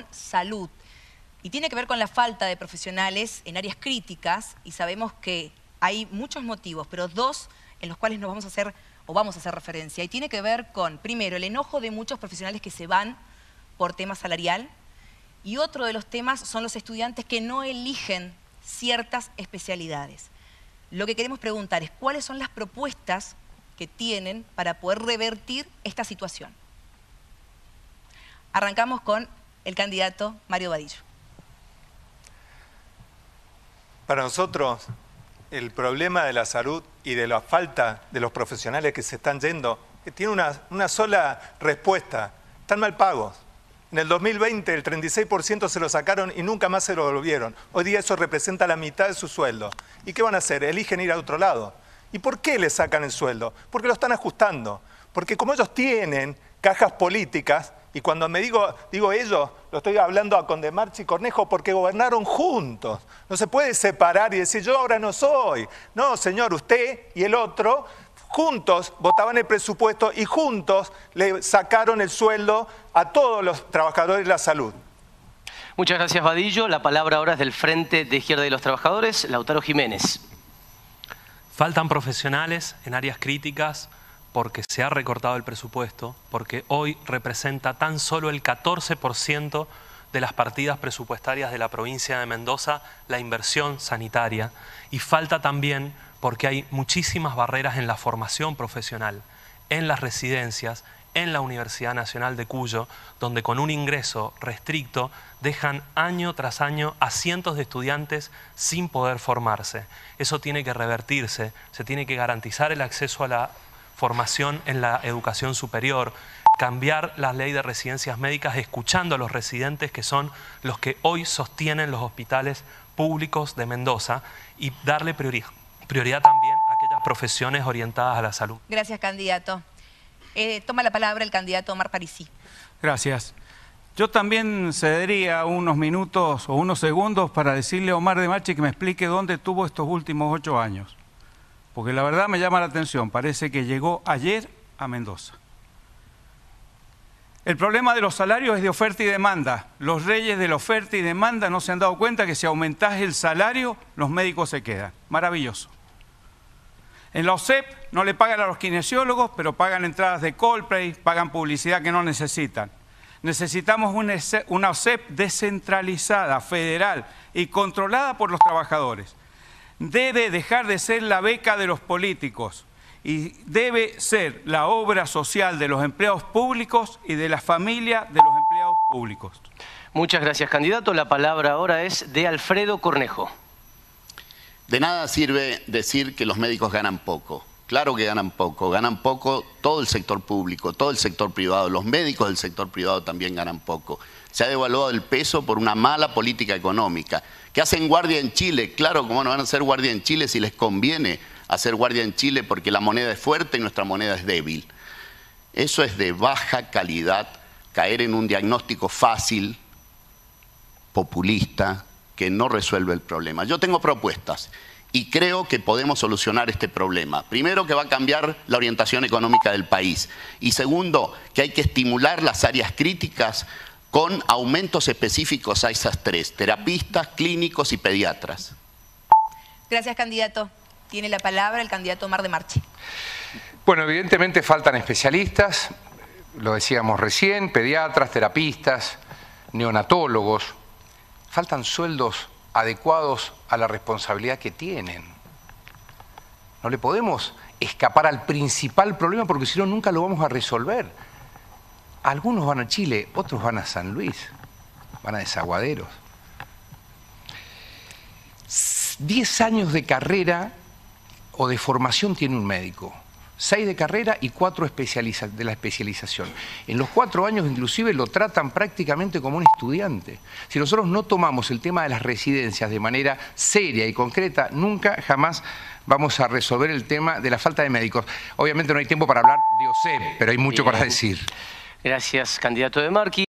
con salud. Y tiene que ver con la falta de profesionales en áreas críticas, y sabemos que hay muchos motivos, pero dos en los cuales nos vamos a hacer referencia. Y tiene que ver con, primero, el enojo de muchos profesionales que se van por tema salarial, y otro de los temas son los estudiantes que no eligen ciertas especialidades. Lo que queremos preguntar es cuáles son las propuestas que tienen para poder revertir esta situación. Arrancamos con el candidato Mario Vadillo. Para nosotros, el problema de la salud y de la falta de los profesionales que se están yendo tiene una sola respuesta: están mal pagos. En el 2020 el 36% se lo sacaron y nunca más se lo devolvieron. Hoy día eso representa la mitad de su sueldo. ¿Y qué van a hacer? Eligen ir a otro lado. ¿Y por qué le sacan el sueldo? Porque lo están ajustando. Porque como ellos tienen cajas políticas, y cuando me digo ellos, lo estoy hablando a Condemarchi y Cornejo porque gobernaron juntos. No se puede separar y decir yo ahora no soy. No, señor, usted y el otro juntos votaban el presupuesto y juntos le sacaron el sueldo a todos los trabajadores de la salud. Muchas gracias, Vadillo. La palabra ahora es del Frente de Izquierda y los Trabajadores, Lautaro Jiménez. Faltan profesionales en áreas críticas porque se ha recortado el presupuesto, porque hoy representa tan solo el 14% de las partidas presupuestarias de la provincia de Mendoza la inversión sanitaria, y falta también porque hay muchísimas barreras en la formación profesional, en las residencias, en la Universidad Nacional de Cuyo, donde con un ingreso restricto dejan año tras año a cientos de estudiantes sin poder formarse. Eso tiene que revertirse, se tiene que garantizar el acceso a la formación en la educación superior, cambiar la ley de residencias médicas escuchando a los residentes que son los que hoy sostienen los hospitales públicos de Mendoza, y darle prioridad también a aquellas profesiones orientadas a la salud. Gracias, candidato. Toma la palabra el candidato Omar Parisi. Gracias. Yo también cedería unos minutos o unos segundos para decirle a Omar de Marchi que me explique dónde estuvo estos últimos 8 años. Porque la verdad me llama la atención, parece que llegó ayer a Mendoza. El problema de los salarios es de oferta y demanda. Los reyes de la oferta y demanda no se han dado cuenta que si aumentás el salario, los médicos se quedan. Maravilloso. En la OSEP no le pagan a los kinesiólogos, pero pagan entradas de Coldplay, pagan publicidad que no necesitan. Necesitamos una OSEP descentralizada, federal y controlada por los trabajadores. Debe dejar de ser la beca de los políticos y debe ser la obra social de los empleados públicos y de la familia de los empleados públicos. Muchas gracias, candidato. La palabra ahora es de Alfredo Cornejo. De nada sirve decir que los médicos ganan poco. Claro que ganan poco todo el sector público, todo el sector privado. Los médicos del sector privado también ganan poco. Se ha devaluado el peso por una mala política económica. ¿Qué hacen guardia en Chile? Claro, ¿cómo no van a hacer guardia en Chile si les conviene hacer guardia en Chile? Porque la moneda es fuerte y nuestra moneda es débil. Eso es de baja calidad, caer en un diagnóstico fácil, populista, que no resuelve el problema. Yo tengo propuestas y creo que podemos solucionar este problema. Primero, que va a cambiar la orientación económica del país. Y segundo, que hay que estimular las áreas críticas con aumentos específicos a esas tres: terapistas, clínicos y pediatras. Gracias, candidato. Tiene la palabra el candidato Omar de Marchi. Bueno, evidentemente faltan especialistas, lo decíamos recién, pediatras, terapistas, neonatólogos. Faltan sueldos adecuados a la responsabilidad que tienen. No le podemos escapar al principal problema porque si no nunca lo vamos a resolver. Algunos van a Chile, otros van a San Luis, van a Desaguaderos. 10 años de carrera o de formación tiene un médico. 6 de carrera y 4 de la especialización. En los 4 años inclusive lo tratan prácticamente como un estudiante. Si nosotros no tomamos el tema de las residencias de manera seria y concreta, nunca jamás vamos a resolver el tema de la falta de médicos. Obviamente no hay tiempo para hablar de OSEP, pero hay mucho para decir. Gracias, candidato de Marchi.